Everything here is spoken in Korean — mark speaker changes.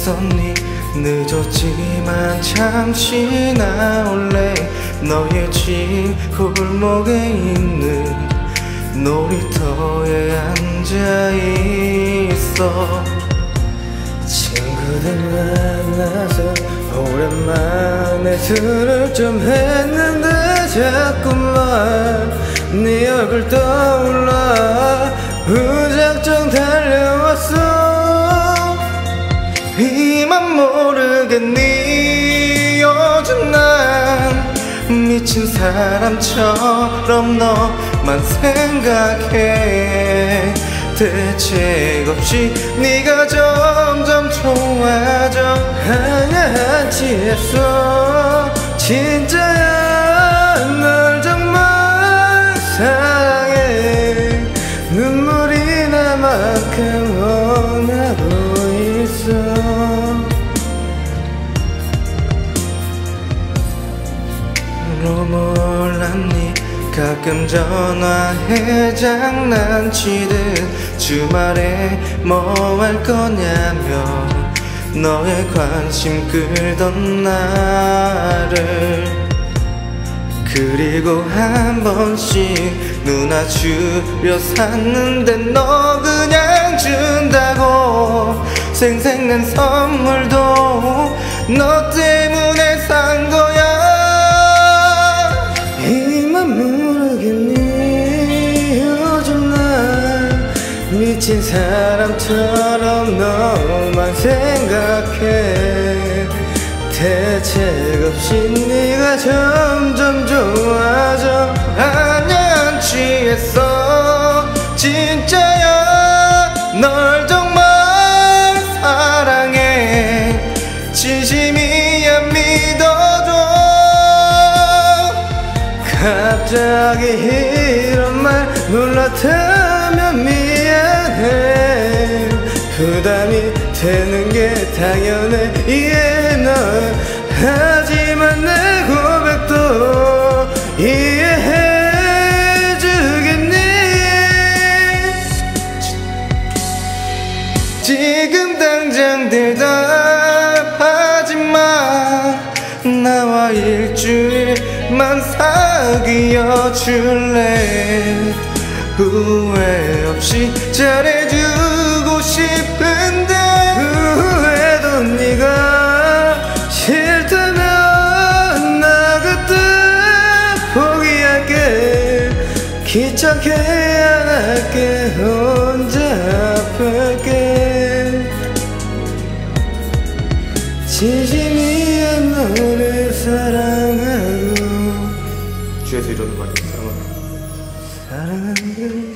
Speaker 1: 했었니? 늦었지만 잠시 나올래. 너의 집 골목에 있는 놀이터에 앉아있어. 친구들 만나서 오랜만에 술을 좀 했는데 자꾸만 네 얼굴 떠올라 무작정 달려왔어. 이만 모르겠니? 요즘 난 미친 사람처럼 너만 생각해. 대책 없이 네가 점점 좋아져. 아냐 취했어 진짜야. 널 정말 사랑해. 눈물이 날 만큼 원하고 있어. 몰랐니? 가끔 전화해 장난치듯 주말에 뭐 할 거냐며 너의 관심 끌던 나를. 그리고 한 번씩 누나 줄여 샀는데 너 그냥 준다고. 생생한 선물도 너 때문에 산 거야. 이만 모르겠니? 요즘 난 미친 사람처럼 너만 생각해. 대책 없이 네가 점점 좋아져. 아냐 취했어 진짜야. 널 정말 사랑해. 진심이야 믿어줘. 갑자기 이런 말 몰랐다면 미안해. 부담이 되는 게 당연해 이해해 너. 하지만 내 고백도 이해해 주겠니? 지금 당장 대답하지마. 나와 일주일만 사귀어 줄래. 후회 없이 잘해주고 싶은데 후회도 네가 싫다면 나 그때 포기할게. 귀찮게 안 할게. 혼자 아플게. 진심이야 너를 사랑하고.
Speaker 2: 주에서 이러는 거 아니야? 사랑하고
Speaker 1: 사랑하는